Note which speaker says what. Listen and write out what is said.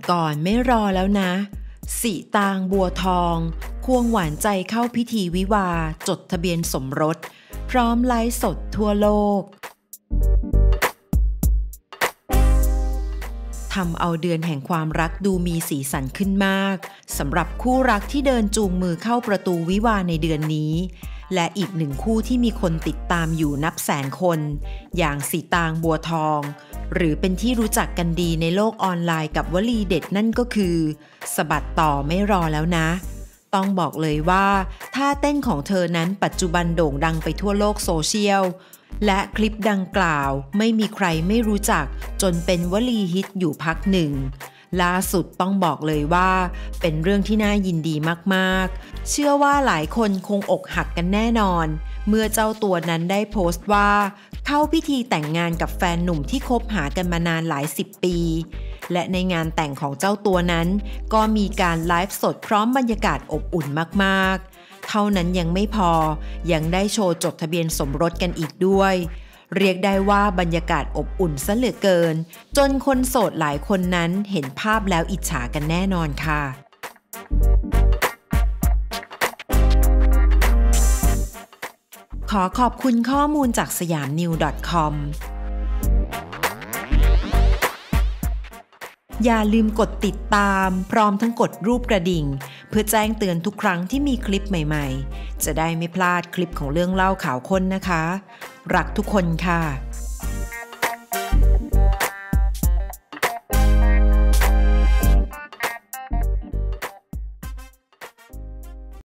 Speaker 1: ก่อนไม่รอแล้วนะสิตางบัวทองควงหวานใจเข้าพิธีวิวาห์จดทะเบียนสมรสพร้อมไลฟ์สดทั่วโลกทำเอาเดือนแห่งความรักดูมีสีสันขึ้นมากสำหรับคู่รักที่เดินจูงมือเข้าประตูวิวาห์ในเดือนนี้และอีกหนึ่งคู่ที่มีคนติดตามอยู่นับแสนคนอย่างสีตางบัวทองหรือเป็นที่รู้จักกันดีในโลกออนไลน์กับวลีเด็ดนั่นก็คือสะบัดต่อไม่รอแล้วนะต้องบอกเลยว่าท่าเต้นของเธอนั้นปัจจุบันโด่งดังไปทั่วโลกโซเชียลและคลิปดังกล่าวไม่มีใครไม่รู้จักจนเป็นวลีฮิตอยู่พักหนึ่งล่าสุดต้องบอกเลยว่าเป็นเรื่องที่น่ายินดีมากๆเชื่อว่าหลายคนคงอกหักกันแน่นอนเมื่อเจ้าตัวนั้นได้โพสต์ว่าเข้าพิธีแต่งงานกับแฟนหนุ่มที่คบหากันมานานหลาย10 ปีและในงานแต่งของเจ้าตัวนั้นก็มีการไลฟ์สดพร้อมบรรยากาศอบอุ่นมากๆเท่านั้นยังไม่พอยังได้โชว์จดทะเบียนสมรสกันอีกด้วยเรียกได้ว่าบรรยากาศอบอุ่นซะเหลือเกินจนคนโสดหลายคนนั้นเห็นภาพแล้วอิจฉากันแน่นอนค่ะขอขอบคุณข้อมูลจากสยามนิว .com อย่าลืมกดติดตามพร้อมทั้งกดรูปกระดิ่งเพื่อแจ้งเตือนทุกครั้งที่มีคลิปใหม่ๆจะได้ไม่พลาดคลิปของเรื่องเล่าข่าวค้นนะคะรักทุกคนค่ะ